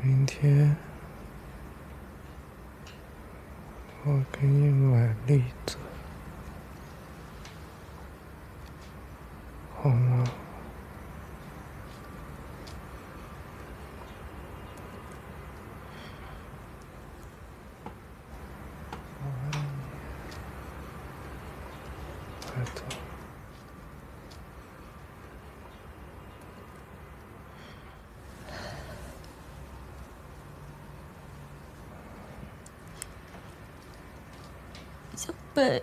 明天我给你买栗子，好吗？我爱你，孩子。 小贝，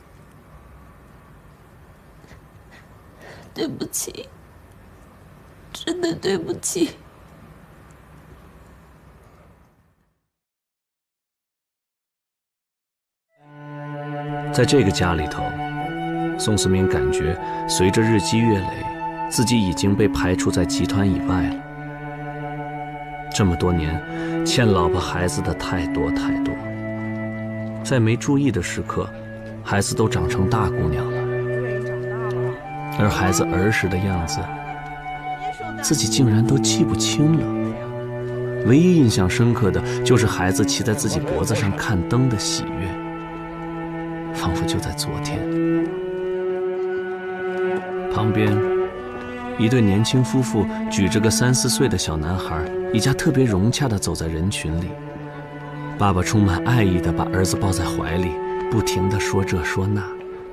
对不起，真的对不起。 在这个家里头，宋思明感觉随着日积月累，自己已经被排除在集团以外了。这么多年，欠老婆孩子的太多太多，在没注意的时刻，孩子都长成大姑娘了，而孩子儿时的样子，自己竟然都记不清了。唯一印象深刻的就是孩子骑在自己脖子上看灯的喜悦，仿佛就在昨天。旁边，一对年轻夫妇举着个3、4岁的小男孩，一家特别融洽地走在人群里。爸爸充满爱意地把儿子抱在怀里，不停地说这说那。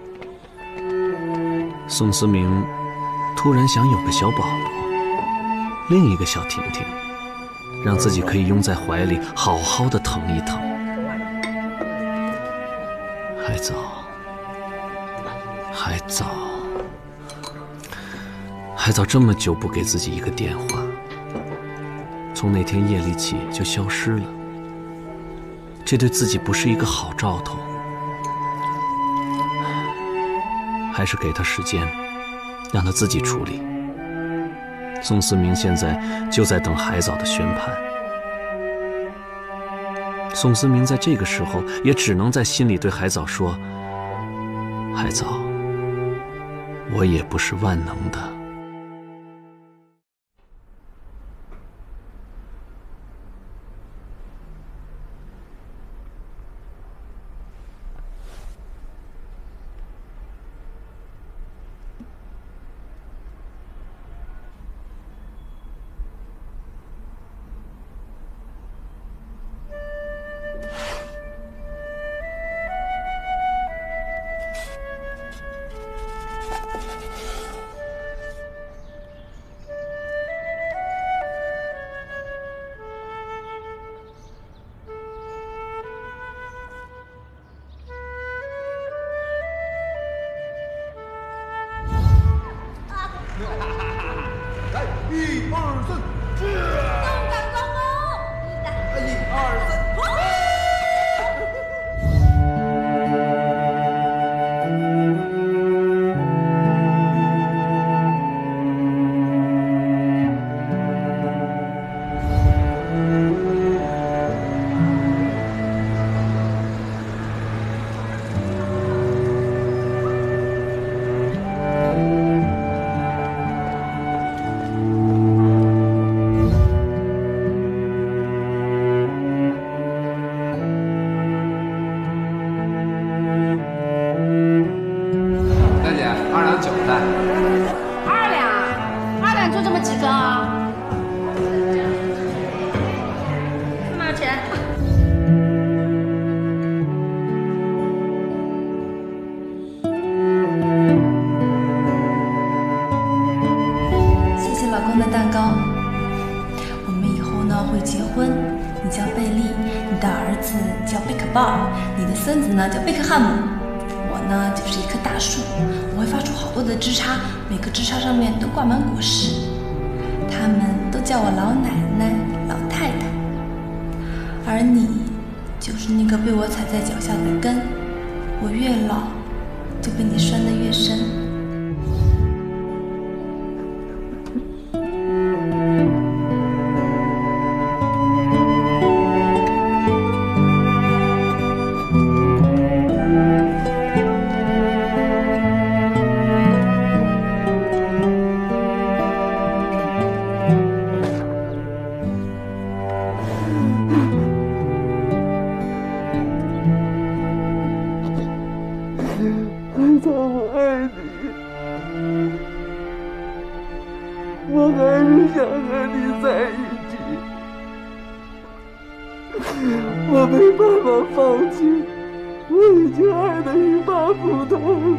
宋思明突然想有个小宝宝，另一个小婷婷，让自己可以拥在怀里好好的疼一疼。还早，还早，还早这么久不给自己一个电话，从那天夜里起就消失了，这对自己不是一个好兆头。还是给他时间，让他自己处理。宋思明现在就在等海藻的宣判。宋思明在这个时候也只能在心里对海藻说：海藻，我也不是万能的。 来，1、2、3， 动感光芒 ！1、2、3。 你的孙子呢叫贝克汉姆，我呢就是一棵大树，我会发出好多的枝杈，每个枝杈上面都挂满果实。他们都叫我老奶奶、老太太，而你就是那个被我踩在脚下的根，我越老就被你拴得越深。 想和你在一起，我没办法放弃，我已经爱得欲罢不能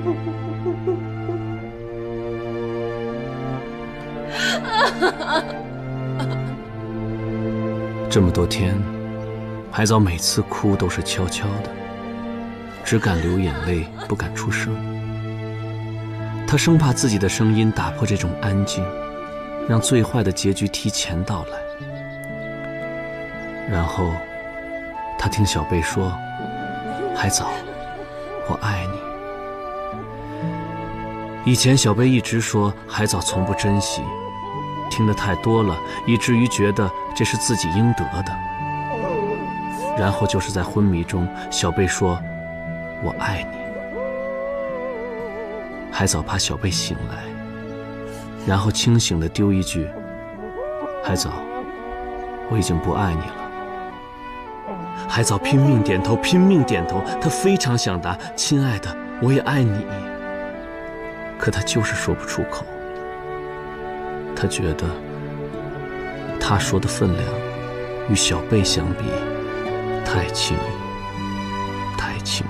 这么多天，海藻每次哭都是悄悄的，只敢流眼泪，不敢出声。他生怕自己的声音打破这种安静，让最坏的结局提前到来。然后，他听小贝说：“海藻，我爱你。”以前小贝一直说海藻从不珍惜，听得太多了，以至于觉得这是自己应得的。然后就是在昏迷中，小贝说：“我爱你。”海藻怕小贝醒来，然后清醒地丢一句：“海藻，我已经不爱你了。”海藻拼命点头，拼命点头，他非常想答：“亲爱的，我也爱你。”可他就是说不出口。他觉得，他说的分量，与小贝相比，太轻，太轻。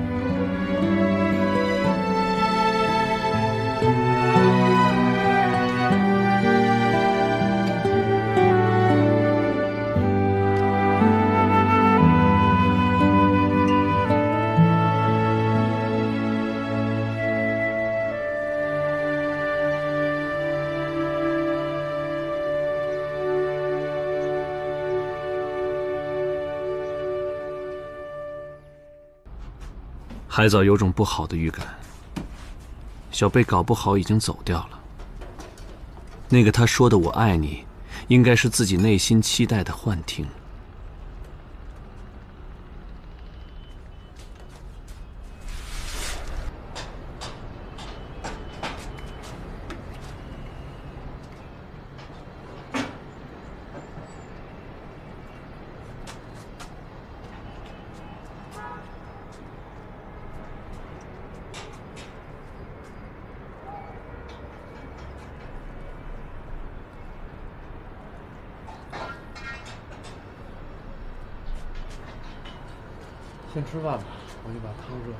海藻有种不好的预感，小贝搞不好已经走掉了。那个他说的“我爱你”，应该是自己内心期待的幻听。 先吃饭吧，我去把汤热了。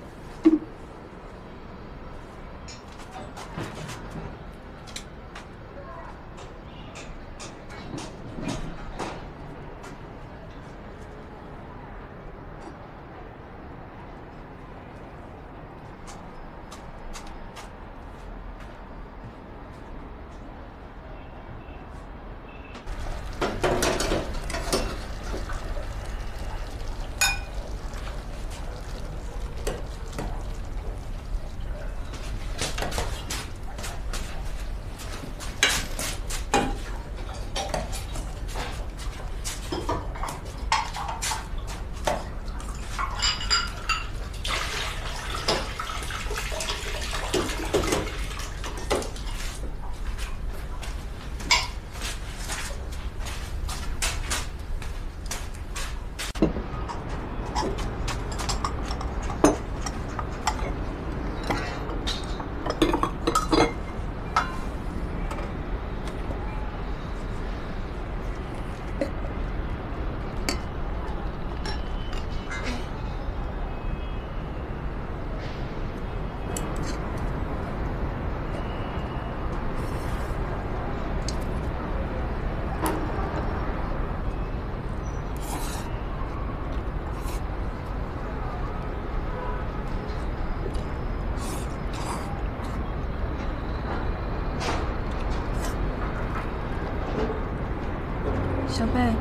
小贝，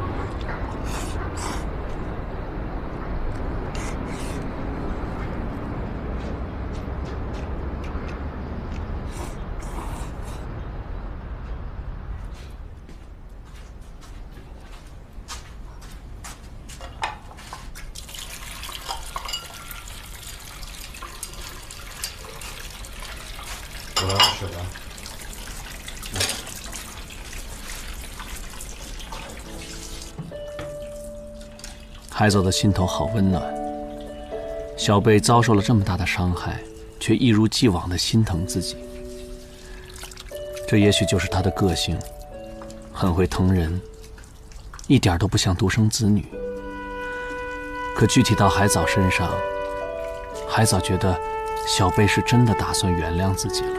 我要吃了。 海藻的心头好温暖。小贝遭受了这么大的伤害，却一如既往地心疼自己。这也许就是他的个性， 很会疼人，一点都不像独生子女。可具体到海藻身上，海藻觉得小贝是真的打算原谅自己了。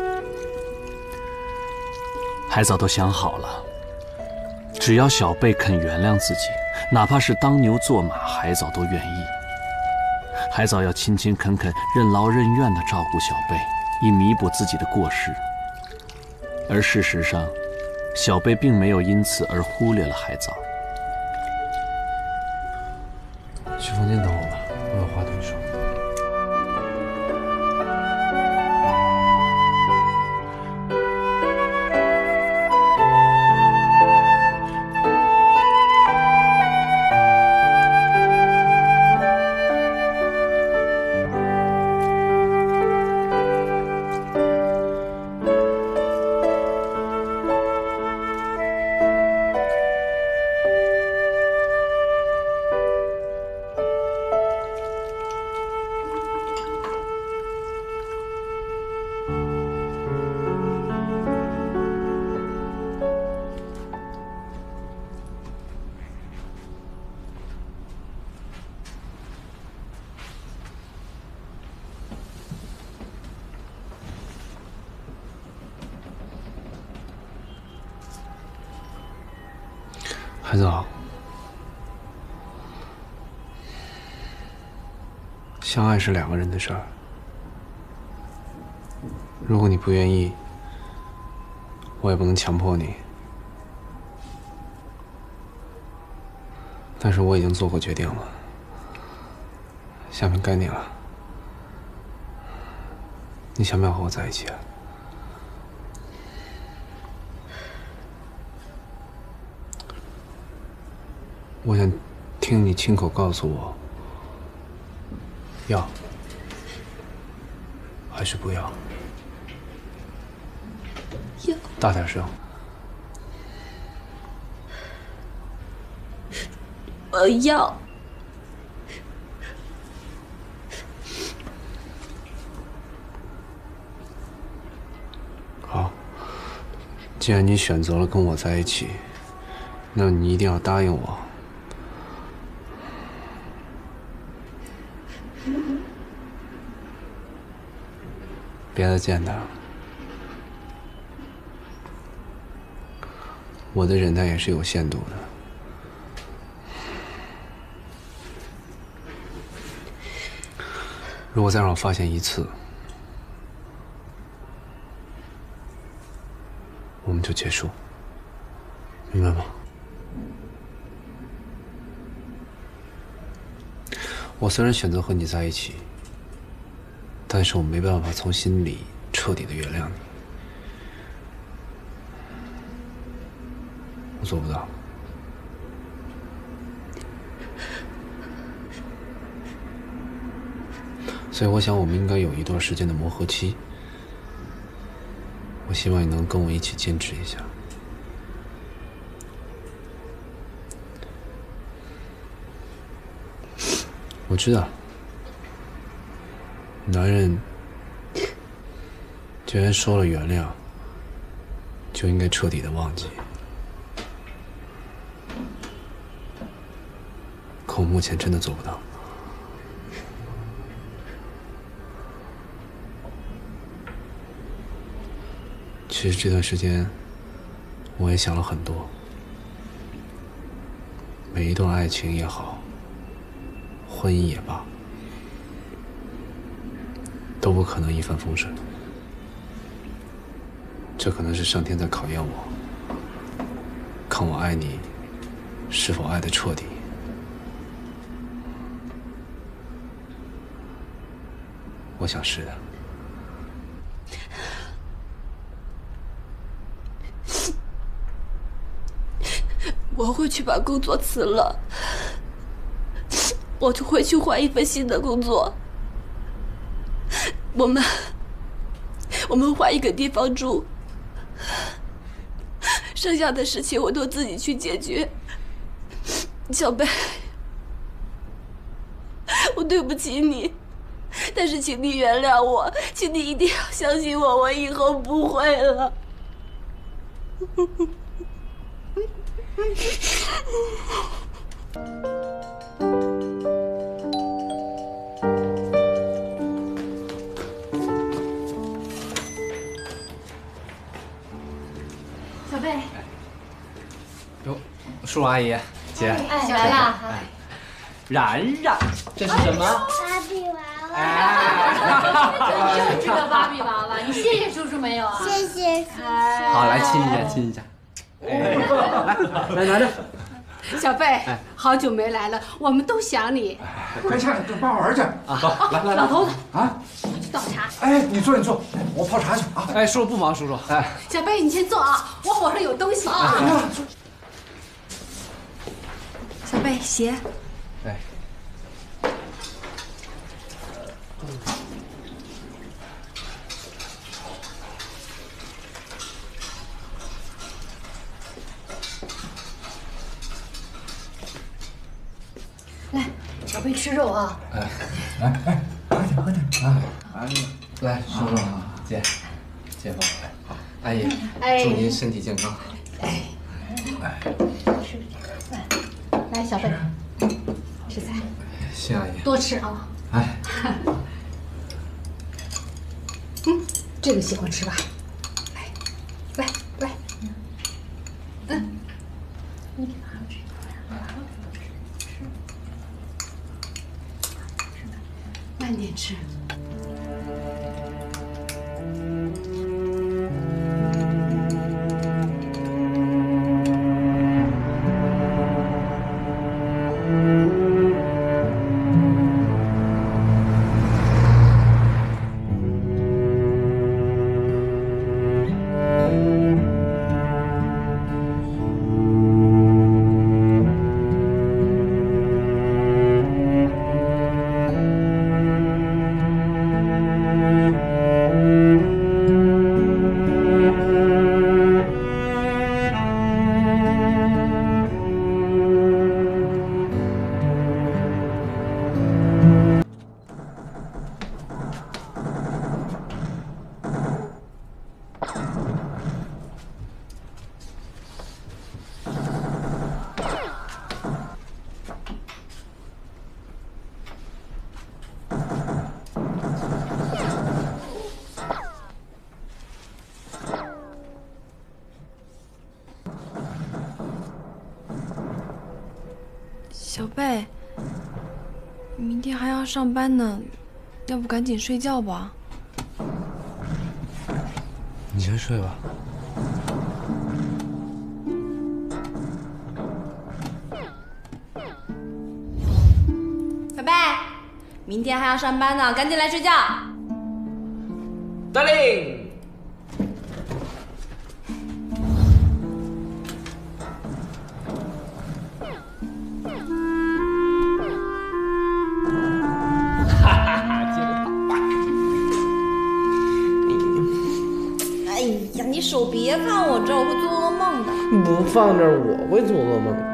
海藻都想好了，只要小贝肯原谅自己，哪怕是当牛做马，海藻都愿意。海藻要勤勤恳恳、任劳任怨地照顾小贝，以弥补自己的过失。而事实上，小贝并没有因此而忽略了海藻。 去房间等我吧，我有话对你说。海藻，相爱是两个人的事儿。如果你不愿意，我也不能强迫你。但是我已经做过决定了，下面该你了。你想不想和我在一起啊？我想听你亲口告诉我，要还是不要？ 要。 大点声。 我要。 好，既然你选择了跟我在一起，那你一定要答应我。别再见他了，我的忍耐也是有限度的。如果再让我发现一次，我们就结束，明白吗？我虽然选择和你在一起，但是我没办法从心里彻底的原谅你，我做不到。所以我想我们应该有一段时间的磨合期，我希望你能跟我一起坚持一下。我知道男人既然说了原谅，就应该彻底的忘记。可我目前真的做不到。其实这段时间，我也想了很多。每一段爱情也好，婚姻也罢，都不可能一帆风顺。这可能是上天在考验我，看我爱你是否爱得彻底。我想是的。 我会去把工作辞了，我就会去换一份新的工作。我们换一个地方住，剩下的事情我都自己去解决。小贝，我对不起你，但是请你原谅我，请你一定要相信我，我以后不会了。 小贝， 哟，叔叔阿姨，姐， 哎，来了。 然然，这是什么？ 芭比娃娃。 哎，真是个芭比娃娃，你谢谢叔叔没有啊？ 谢谢叔叔。 好，来亲一下，亲一下。哎，来拿着。 小贝，好久没来了，我们都想你。 快下去帮玩去啊！走，来， 老头子啊！ 去倒茶。 哎，你坐，我泡茶去啊！ 哎，叔叔不忙，叔叔。哎， 小贝，你先坐啊，我火上有东西啊。 小贝，鞋。 哎。 来，小贝吃肉啊。 来，快点啊！ 来，叔叔、姐、姐夫，好，阿姨，祝您身体健康。 来，小贝，吃菜， 谢阿姨。 多吃啊。 哎， 这个喜欢吃吧？来，慢点吃。 小贝，明天还要上班呢，要不赶紧睡觉吧？ 你先睡吧。 小贝，明天还要上班呢，赶紧来睡觉。 得令。 哎呀，你手别放我这儿，我会做噩梦的。 不放这儿我会做噩梦。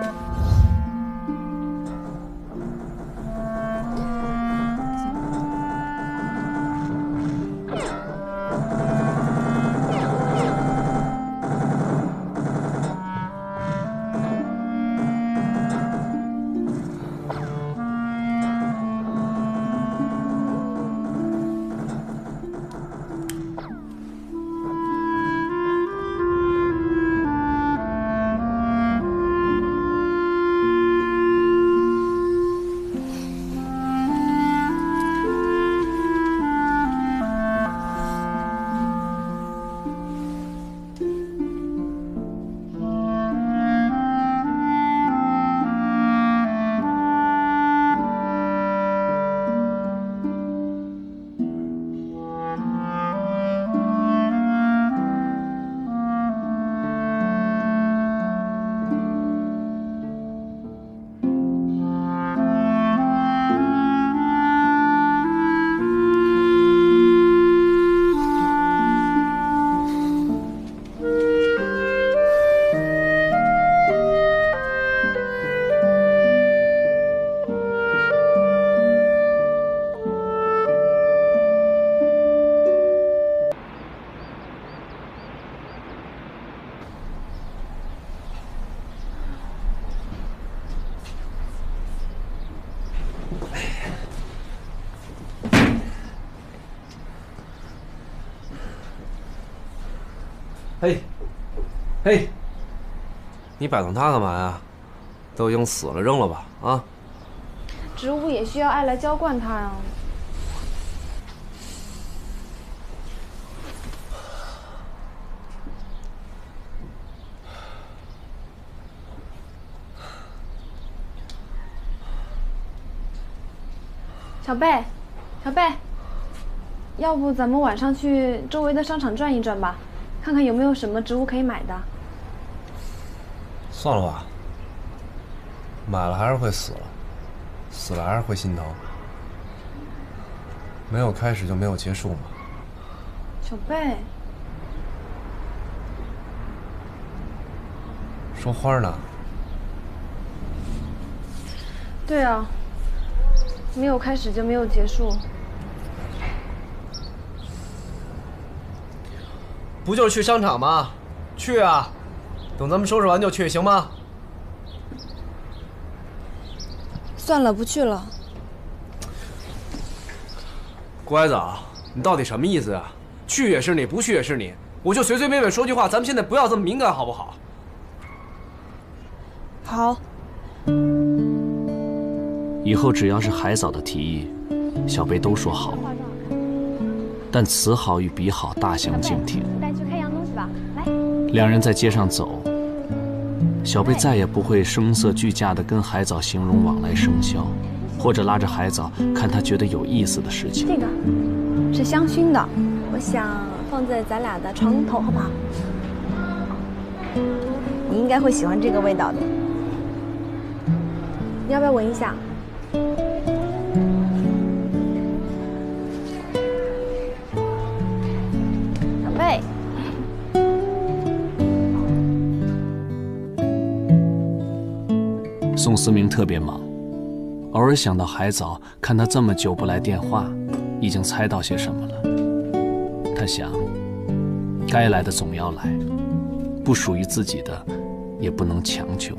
嘿，嘿，你摆弄它干嘛呀？都已经死了，扔了吧？啊！ 植物也需要爱来浇灌它呀。小贝，小贝，要不咱们晚上去周围的商场转一转吧，看看有没有什么植物可以买的。 算了吧，买了还是会死了，死了还是会心疼。没有开始就没有结束嘛。 小贝， 说花呢？ 对啊，没有开始就没有结束。 不就是去商场吗？去啊！等咱们收拾完就去，行吗？ 算了，不去了。 乖子啊，你到底什么意思啊？去也是你，不去也是你，我就随随便便说句话，咱们现在不要这么敏感，好不好？ 好。 以后只要是海藻的提议，小贝都说好。但此好与彼好大相径庭。 带去看样东西吧，来。 两人在街上走，小贝再也不会声色俱佳地跟海藻形容往来生肖，或者拉着海藻看他觉得有意思的事情。 这个是香薰的，我想放在咱俩的床头，好不好？你应该会喜欢这个味道的。你要不要闻一下？小贝。 宋思明特别忙，偶尔想到海藻看他这么久不来电话，已经猜到些什么了。他想，该来的总要来，不属于自己的也不能强求。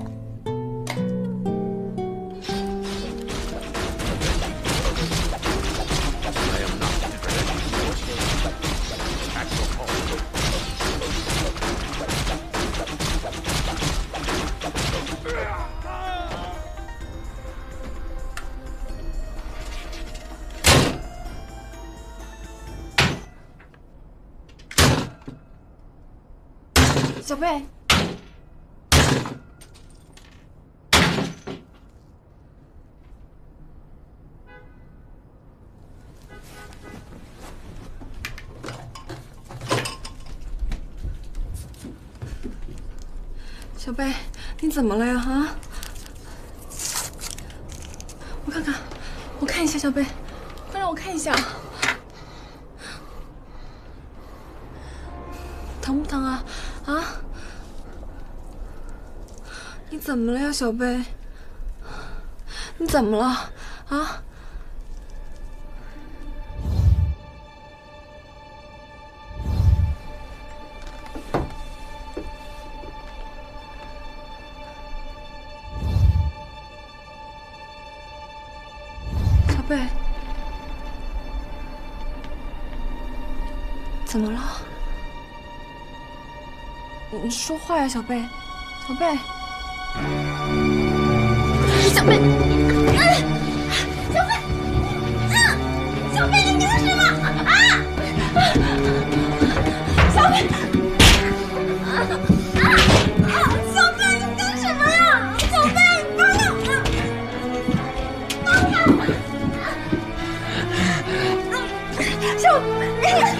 小贝，小贝，你怎么了呀？啊！我看看，我看一下，小贝，快让我看一下，疼不疼啊？啊！你怎么了呀，小贝？你怎么了？啊！小贝，怎么了？你说话呀，小贝，小贝，小贝，小贝，小贝，你干什么啊？小贝，小贝，你干什么呀？小贝，放开我！放开我！小贝。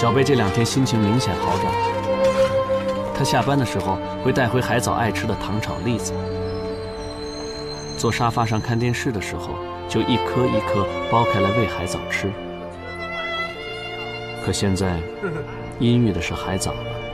小贝这2天心情明显好转了。他下班的时候会带回海藻爱吃的糖炒栗子，坐沙发上看电视的时候就一颗一颗剥开来喂海藻吃。可现在，阴郁的是海藻了。